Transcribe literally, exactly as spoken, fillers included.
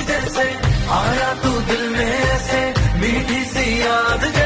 जैसे आया तू दिल में ऐसे मीठी सी याद